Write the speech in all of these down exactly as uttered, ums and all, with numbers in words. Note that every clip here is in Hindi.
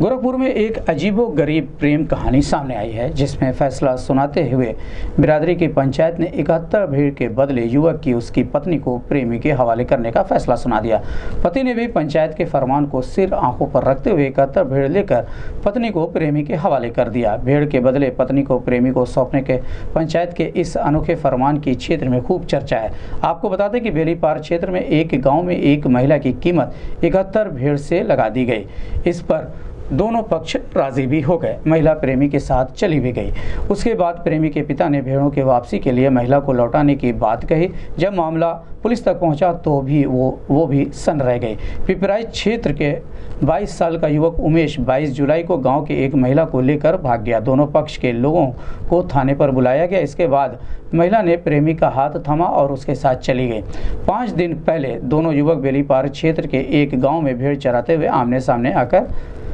गोरखपुर में एक अजीबोगरीब प्रेम कहानी सामने आई है, जिसमें फैसला सुनाते हुए बिरादरी की पंचायत ने इकहत्तर भीड़ के बदले युवक की उसकी पत्नी को प्रेमी के हवाले करने का फैसला सुना दिया। पति ने भी पंचायत के फरमान को सिर आंखों पर रखते हुए इकहत्तर भीड़ लेकर पत्नी को प्रेमी के हवाले कर दिया। भीड़ के बदले पत्नी को प्रेमी को सौंपने के पंचायत के इस अनोखे फरमान की क्षेत्र में खूब चर्चा है। आपको बता दें कि बेलीपार क्षेत्र में एक गाँव में एक महिला की कीमत इकहत्तर भीड़ से लगा दी गई। इस पर दोनों पक्ष राजी भी हो गए। महिला प्रेमी के साथ चली भी गई। उसके बाद प्रेमी के पिता ने भेड़ों के वापसी के लिए महिला को लौटाने की बात कही। जब मामला पुलिस तक पहुंचा तो भी वो वो भी सन रह गई। पिपराइच क्षेत्र के बाईस साल का युवक उमेश बाईस जुलाई को गांव की एक महिला को लेकर भाग गया। दोनों पक्ष के लोगों को थाने पर बुलाया गया। इसके बाद महिला ने प्रेमी का हाथ थमा और उसके साथ चली गई। पाँच दिन पहले दोनों युवक बेलीपार क्षेत्र के एक गाँव में भेड़ चराते हुए आमने सामने आकर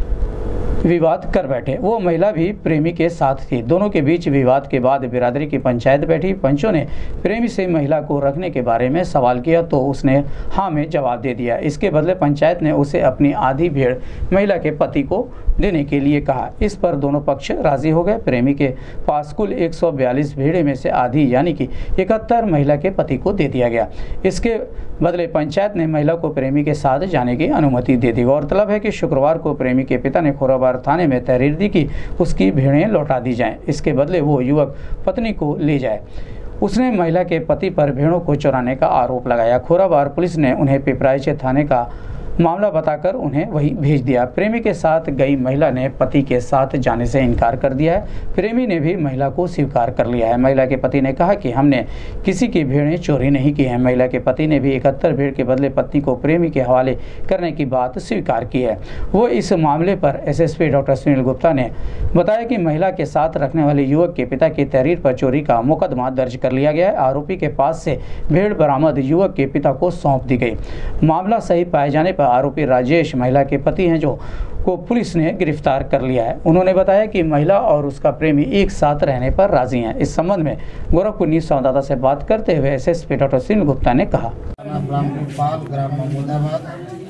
विवाद कर बैठे। वो महिला भी प्रेमी के साथ थी। दोनों के बीच विवाद के बाद बिरादरी की पंचायत बैठी। पंचों ने प्रेमी से महिला को रखने के बारे में सवाल किया तो उसने हाँ में जवाब दे दिया। इसके बदले पंचायत ने उसे अपनी आधी भेड़ महिला के पति को देने के लिए कहा। इस पर दोनों पक्ष राजी हो गए। प्रेमी के पास कुल एक सौ बयालीस भेड़े में से आधी यानी कि इकहत्तर महिला के पति को दे दिया गया। इसके बदले पंचायत ने महिला को प्रेमी के साथ जाने की अनुमति दे दी। गौरतलब है कि शुक्रवार को प्रेमी के पिता ने खोराबार थाने में तहरीर दी कि उसकी भेड़ें लौटा दी जाएं। इसके बदले वो युवक पत्नी को ले जाए। उसने महिला के पति पर भेड़ों को चुराने का आरोप लगाया। खोराबार पुलिस ने उन्हें पिपराइच थाने का मामला बताकर उन्हें वहीं भेज दिया। प्रेमी के साथ गई महिला ने पति के साथ जाने से इनकार कर दिया है। प्रेमी ने भी महिला को स्वीकार कर लिया है। महिला के पति ने कहा कि हमने किसी की भेड़ें चोरी नहीं की हैं। महिला के पति ने भी इकहत्तर भेड़ के बदले पत्नी को प्रेमी के हवाले करने की बात स्वीकार की है। वो इस मामले पर एसएसपी डॉक्टर सुनील गुप्ता ने बताया कि महिला के साथ रखने वाले युवक के पिता की तहरीर पर चोरी का मुकदमा दर्ज कर लिया गया है। आरोपी के पास से भेड़ बरामद युवक के पिता को सौंप दी गई। मामला सही पाए जाने पर आरोपी राजेश महिला के पति हैं, जो को पुलिस ने गिरफ्तार कर लिया है। उन्होंने बताया कि महिला और उसका प्रेमी एक साथ रहने पर राजी हैं। इस संबंध में गोरखपुर न्यूज संवाददाता से बात करते हुए एसएसपी डॉक्टर सुनील गुप्ता ने कहा, ग्राम महमूदाबाद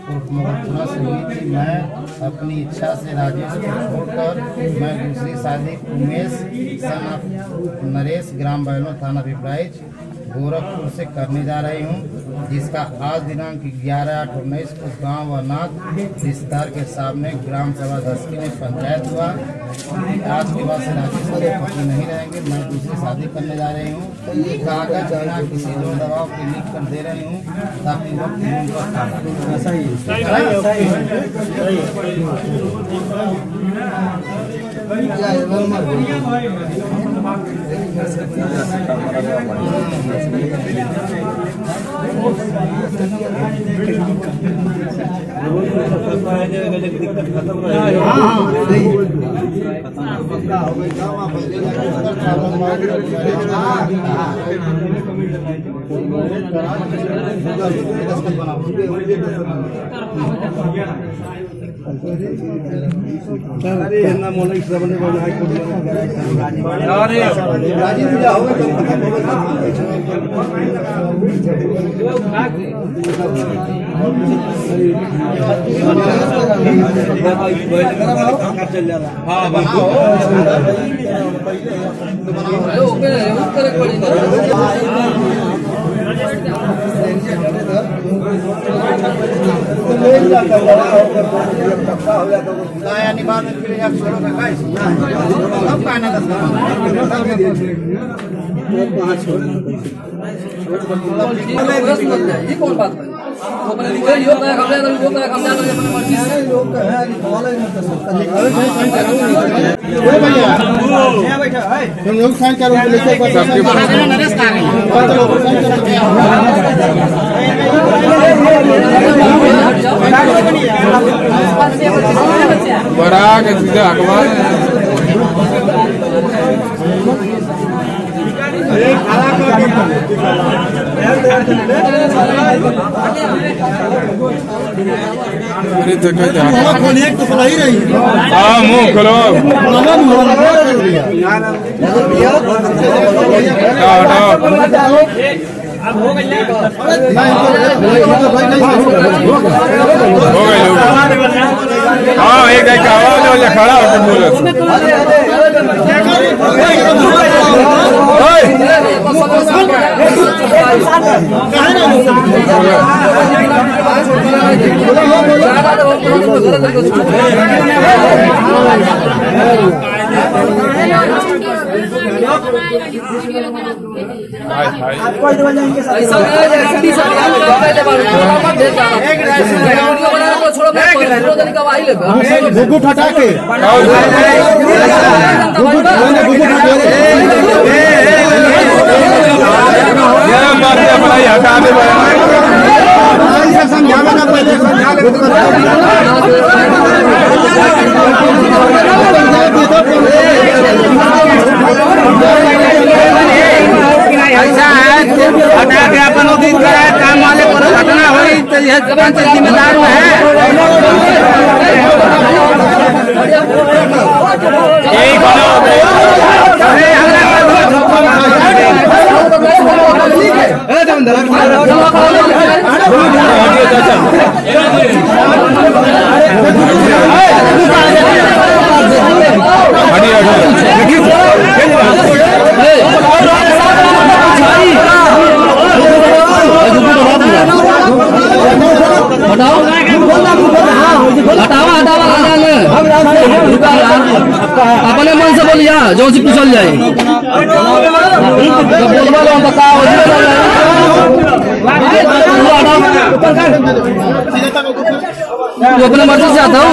से हुई थी। मैं अपनी इच्छा से राजेश को छोड़कर मैं दूसरी शादी उमेश नरेश ग्राम बैलो थाना पिपराइच गोरखपुर से करने जा रही हूँ, जिसका आज दिनांक ग्यारह आठ उन्नीस को गाँव वनाथ रिश्तेदार के सामने ग्राम सभा दसकी में पंचायत हुआ। आज के बाद से राजेश के पति नहीं रहेंगे। मैं दूसरी शादी करने जा रही हूँ। कागज बिना किसी जोर दबाव के लिख कर दे रही हूँ ताकि वो ये कौन बात है? वो अपने लिखे यो का कमरा तो यो का कमरा तो अपनी मर्जी से लोग है निकाले नहीं तो सब बैठा है तुम लोग साइन करो लिखे पर सबके नरेश का है बड़ा के सीधा अखबार अरे तो कहते हैं खोलिए तो खुला ही रही हाँ मुंह खोलो अब हो गई हो गई हाँ एक एक आवाज खड़ा होकर बोलो। गुगु फटा के समझाना ना पहले समझा ऐसा है हटा के अपन उदित कराए काम वाले पर घटना हुई तो यह जिम्मेदार है। अपने मन से बोलिया जो सी पूछल जाए तू अपने मर्जी से आता हूँ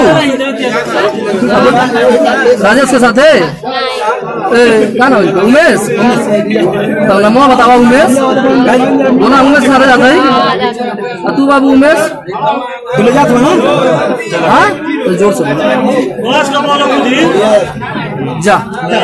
राजेश के साथ है क्या नाम है उमेश तो नमो बतावा उमेश ना उमेश के साथ जाता है तू बाबू उमेश ले जाते हो ना हाँ तो जोर से जा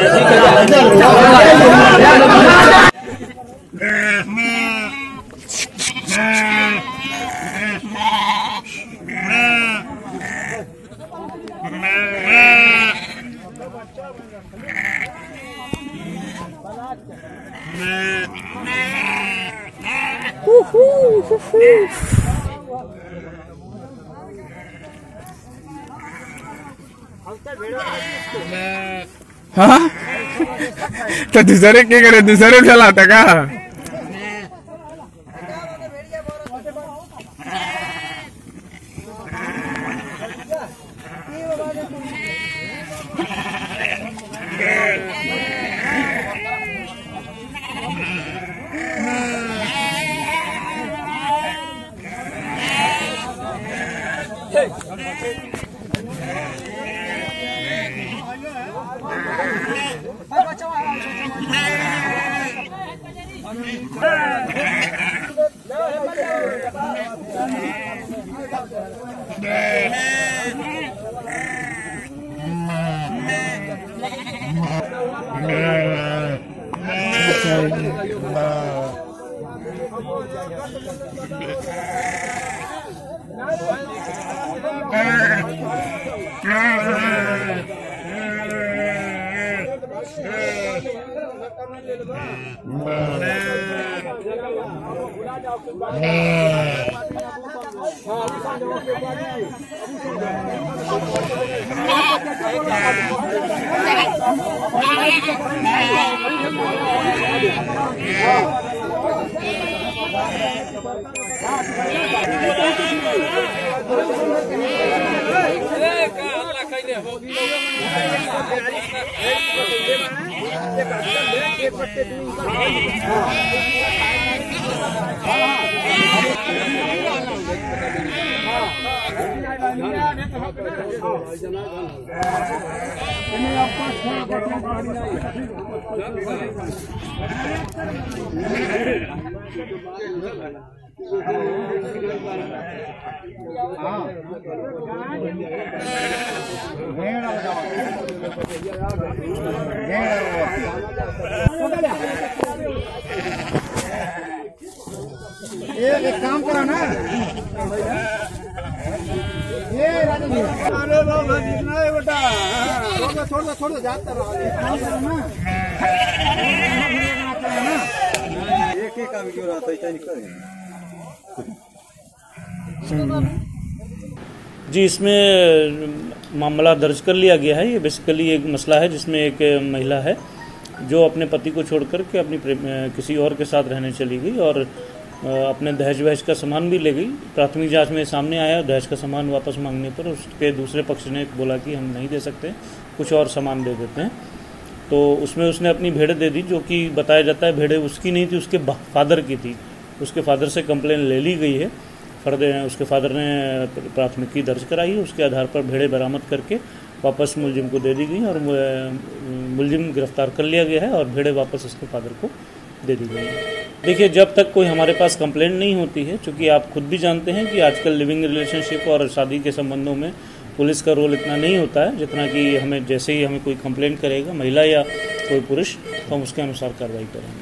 हाँ तो दूसरे क्या करे दूसरे चलाता का एक काम करो ना ये अरे बाबा जितना है बेटा छोड़ दो छोड़ दो जाता रहो एक एक काम क्यों रहता है क्या नहीं करें जी। इसमें मामला दर्ज कर लिया गया है। ये बेसिकली एक मसला है जिसमें एक महिला है जो अपने पति को छोड़कर के अपनी किसी और के साथ रहने चली गई और अपने दहेज वहेज का सामान भी ले गई। प्राथमिक जांच में सामने आया, दहेज का सामान वापस मांगने पर उसके दूसरे पक्ष ने बोला कि हम नहीं दे सकते, कुछ और सामान दे देते हैं। तो उसमें उसने अपनी भेड़ें दे दी, जो कि बताया जाता है भेड़ें उसकी नहीं थी, उसके फादर की थी। उसके फादर से कंप्लेन ले ली गई है, फर्दर उसके फादर ने प्राथमिकी दर्ज कराई है। उसके आधार पर भेड़ें बरामद करके वापस मुलजिम को दे दी गई और मुलजिम गिरफ्तार कर लिया गया है और भेड़ें वापस उसके फादर को दे दी गई है। देखिए, जब तक कोई हमारे पास कंप्लेंट नहीं होती है, क्योंकि आप खुद भी जानते हैं कि आजकल लिविंग रिलेशनशिप और शादी के संबंधों में पुलिस का रोल इतना नहीं होता है जितना कि हमें, जैसे ही हमें कोई कंप्लेंट करेगा महिला या कोई पुरुष, तो हम उसके अनुसार कार्रवाई करेंगे।